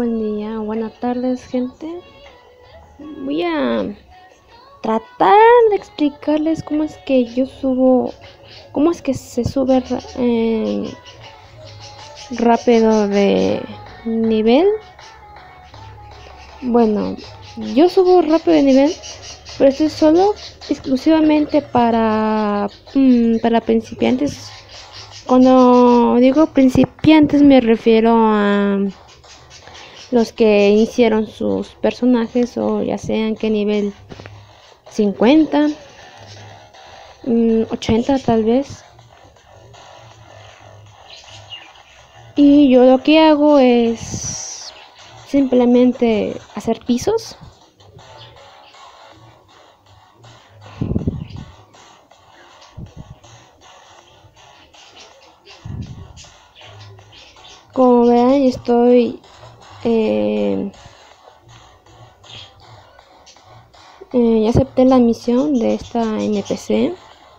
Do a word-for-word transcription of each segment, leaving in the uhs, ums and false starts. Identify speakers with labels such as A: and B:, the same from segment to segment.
A: buen día, buenas tardes, gente. Voy a tratar de explicarles cómo es que yo subo, cómo es que se sube eh, rápido de nivel. Bueno, yo subo rápido de nivel, pero esto es solo exclusivamente para, mm, para principiantes. Cuando digo principiantes me refiero a los que iniciaron sus personajes, o ya sean que nivel cincuenta, ochenta tal vez. Y yo lo que hago es simplemente hacer pisos. Como verán, estoy eh, eh, ya acepté la misión de esta N P C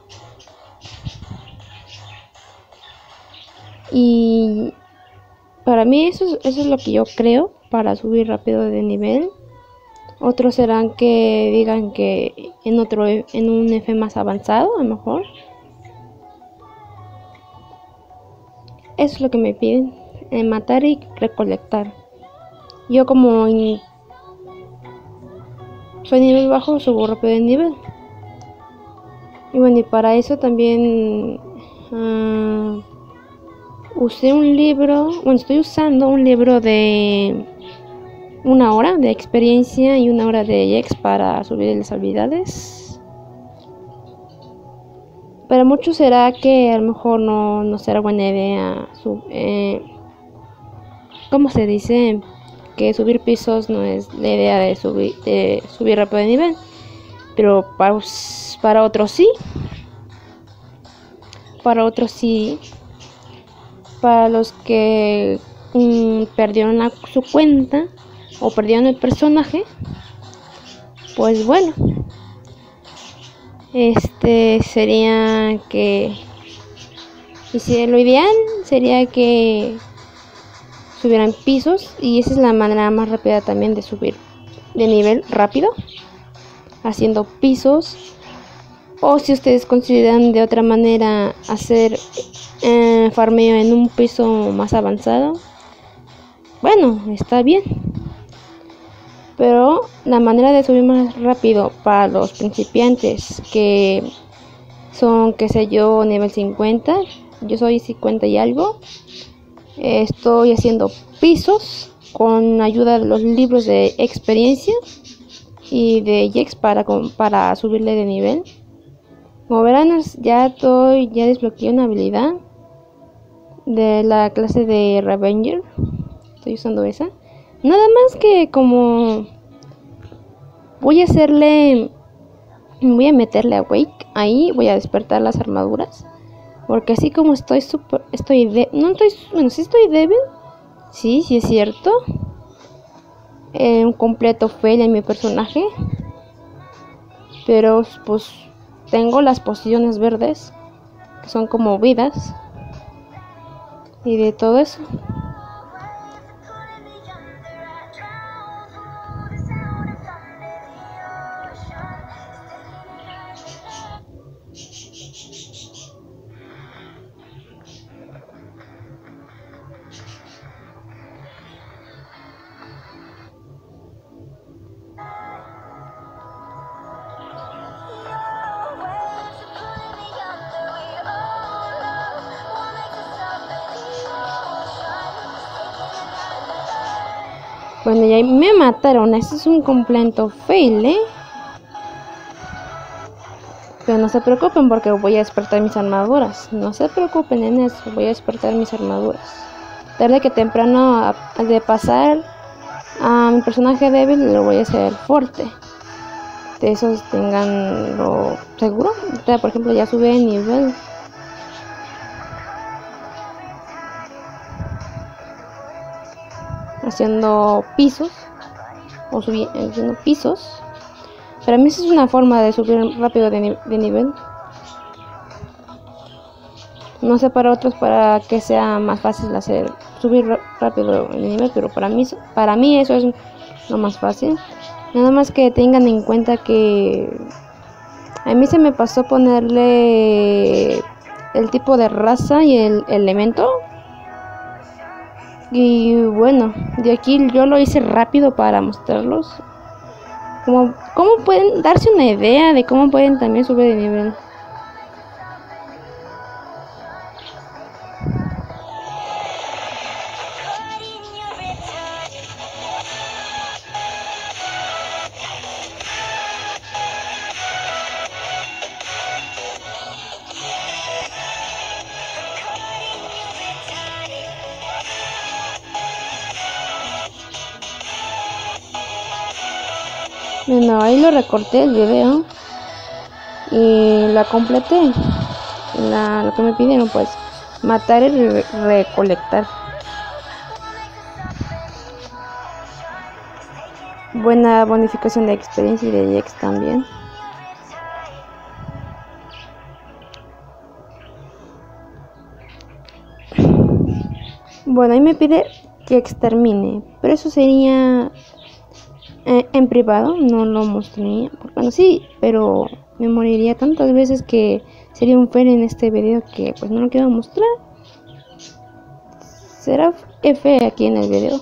A: y para mí eso es, eso es lo que yo creo para subir rápido de nivel. Otros serán que digan que en otro en un F más avanzado, a lo mejor. Eso es lo que me piden, eh, matar y recolectar. Yo como in... soy nivel bajo, subo rápido de nivel. Y bueno, y para eso también uh, usé un libro, bueno, estoy usando un libro de una hora de experiencia y una hora de E X para subir las habilidades. Para muchos será que a lo mejor no, no será buena idea sub, eh, ¿cómo se dice? Que subir pisos no es la idea de subir, de subir rápido de nivel, pero para, para otros sí, para otros sí, para los que mmm, perdieron la, su cuenta o perdieron el personaje, pues bueno, este sería que, y si lo ideal sería que subieran pisos, y esa es la manera más rápida también de subir de nivel rápido, haciendo pisos. O si ustedes consideran de otra manera hacer eh, farmeo en un piso más avanzado, bueno, está bien. Pero la manera de subir más rápido para los principiantes, que son, qué sé yo, nivel cincuenta, yo soy cincuenta y algo, estoy haciendo pisos con ayuda de los libros de experiencia y de E X para, para subirle de nivel. Como verán, ya estoy, ya desbloqueé una habilidad de la clase de Revenger. Estoy usando esa. Nada más que como voy a hacerle, voy a meterle a Wake ahí, voy a despertar las armaduras. Porque así como estoy super, estoy de, no estoy, bueno, sí estoy débil, sí, sí es cierto. Eh, un completo fail en mi personaje. Pero pues tengo las pociones verdes, que son como vidas. Y de todo eso. Bueno, ya me mataron. Eso es un completo fail, ¿eh? Pero no se preocupen porque voy a despertar mis armaduras. No se preocupen en eso. Voy a despertar mis armaduras. Tarde que temprano, de pasar a mi personaje débil, lo voy a hacer fuerte. De esos tengan lo seguro. O sea, por ejemplo, ya sube el nivel. Haciendo pisos o subiendo pisos. Para mí esa es una forma de subir rápido de, ni de nivel. No sé para otros, para que sea más fácil hacer subir rápido el nivel, pero para mí, para mí eso es lo más fácil. Nada más que tengan en cuenta que a mí se me pasó ponerle el tipo de raza y el elemento. Y bueno, de aquí yo lo hice rápido para mostrarlos. Como, ¿Cómo pueden darse una idea de cómo pueden también subir de nivel? Bueno, ahí lo recorté el video y la completé. La, lo que me pidieron, pues, matar y re recolectar. Buena bonificación de experiencia y de X también. Bueno, ahí me pide que extermine, pero eso sería eh, en privado, no lo mostraría. Bueno, sí, pero me moriría tantas veces que sería un fail en este video que pues no lo quiero mostrar. Será F aquí en el video.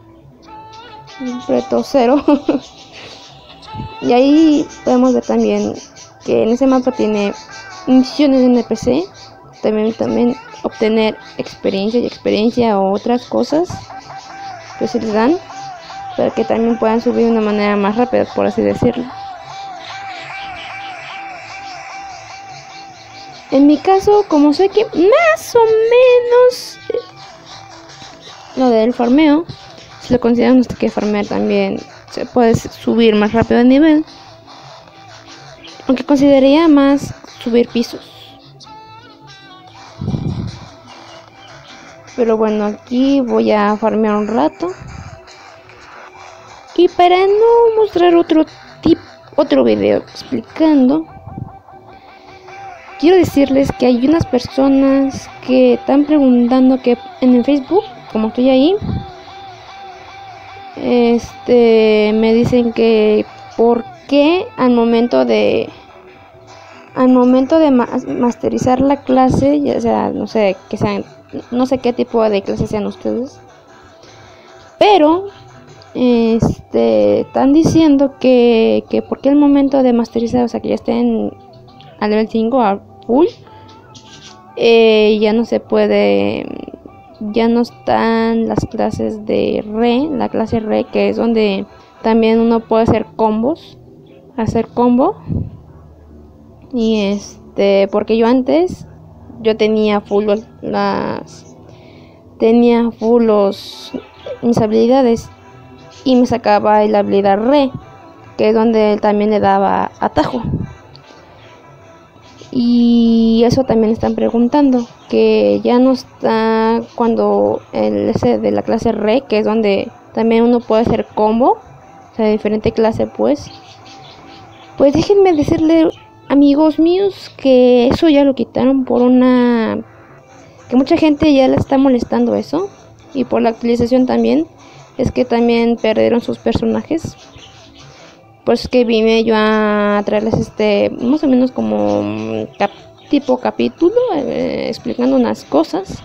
A: Reto cero. Y ahí podemos ver también que en ese mapa tiene misiones de N P C. También, también obtener experiencia y experiencia o otras cosas que se les dan para que también puedan subir de una manera más rápida, por así decirlo. En mi caso, como sé que más o menos eh, lo del farmeo, si lo consideran hasta que farmear también se puede subir más rápido de nivel, aunque consideraría más subir pisos. Pero bueno, aquí voy a farmear un rato. Y para no mostrar otro tip, otro video explicando, quiero decirles que hay unas personas que están preguntando que en el Facebook, como estoy ahí, este, me dicen que por qué al momento de al momento de ma masterizar la clase, ya sea, no sé, que sean, no sé qué tipo de clase sean ustedes, pero este están diciendo que, que porque el momento de masterizar, o sea, que ya estén al nivel cinco a full, eh, ya no se puede, ya no están las clases de re, la clase re, que es donde también uno puede hacer combos, hacer combo. Y este, porque yo antes yo tenía full las tenía full los mis habilidades y me sacaba la habilidad re, que es donde también le daba atajo. Y eso también están preguntando, que ya no está cuando el ese de la clase re, que es donde también uno puede hacer combo, o sea, de diferente clase, pues. Pues déjenme decirle, amigos míos, que eso ya lo quitaron por una, que mucha gente ya le está molestando eso, y por la actualización también, es que también perdieron sus personajes. Pues que vine yo a traerles este, más o menos como cap tipo capítulo, eh, explicando unas cosas.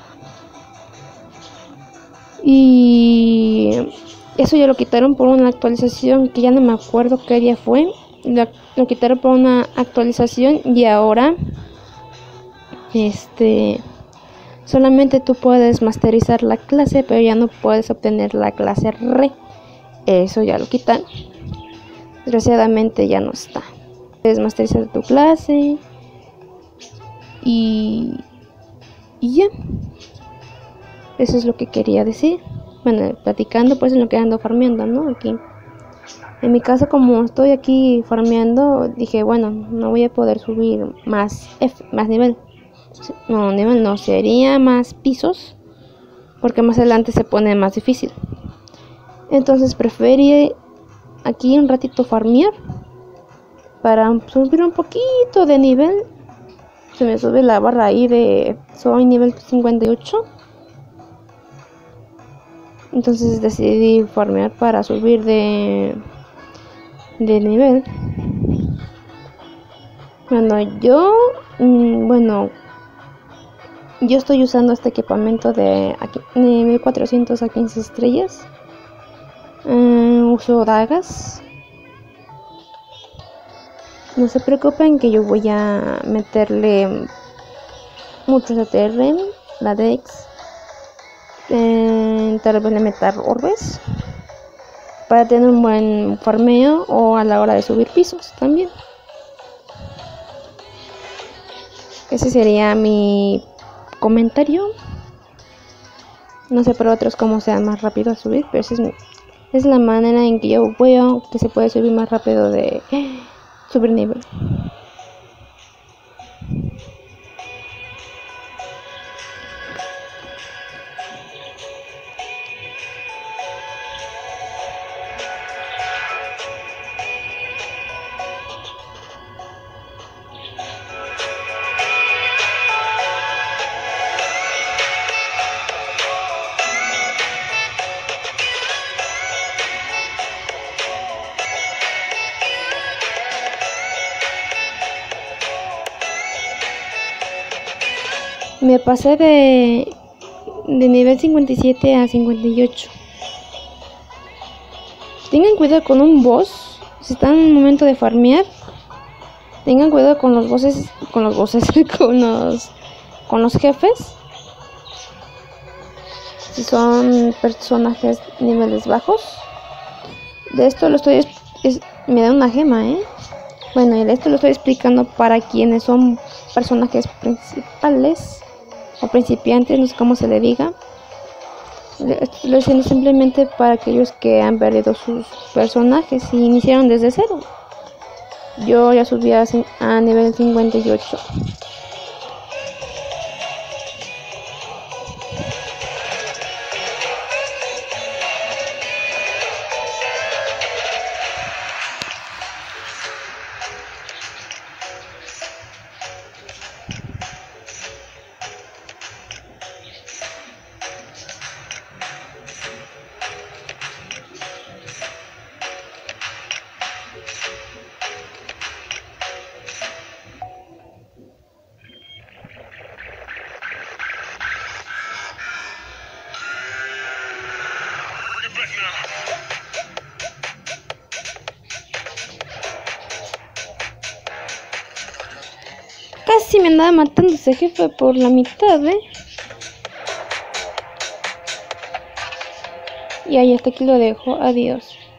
A: Y eso ya lo quitaron por una actualización que ya no me acuerdo qué día fue. Lo, lo quitaron por una actualización y ahora este solamente tú puedes masterizar la clase, pero ya no puedes obtener la clase re. Eso ya lo quitan. Desgraciadamente ya no está. Puedes masterizar tu clase y, y ya. Eso es lo que quería decir. Bueno, platicando pues en lo que ando farmeando, ¿no? Aquí. En mi caso, como estoy aquí farmeando, dije, bueno, no voy a poder subir más F, más nivel. No, nivel no, sería más pisos, porque más adelante se pone más difícil. Entonces preferí aquí un ratito farmear para subir un poquito de nivel. Se me sube la barra ahí de soy nivel cincuenta y ocho. Entonces decidí farmear para subir de, de nivel. Bueno, yo, mmm, bueno, yo estoy usando este equipamiento de, de mil cuatrocientos a quince estrellas. Uh, uso dagas. No se preocupen que yo voy a meterle mucho C T R, la Dex. Eh, tal vez le meter orbes para tener un buen farmeo o a la hora de subir pisos también. Ese sería mi comentario. No sé para otros cómo sea más rápido a subir, pero esa es, mi, es la manera en que yo veo que se puede subir más rápido de subir nivel. Me pasé de, de nivel cincuenta y siete a cincuenta y ocho. Tengan cuidado con un boss. Si están en un momento de farmear, tengan cuidado con los bosses, con los bosses, con los, con los jefes. Si son personajes niveles bajos. De esto lo estoy, es, me da una gema, eh. Bueno, y de esto lo estoy explicando para quienes son personajes principales o principiantes, no sé cómo se le diga. Lo estoy simplemente para aquellos que han perdido sus personajes y iniciaron desde cero. Yo ya subí a, a nivel cincuenta y ocho. Casi me andaba matando ese jefe por la mitad, ¿eh? Y ahí hasta aquí lo dejo. Adiós.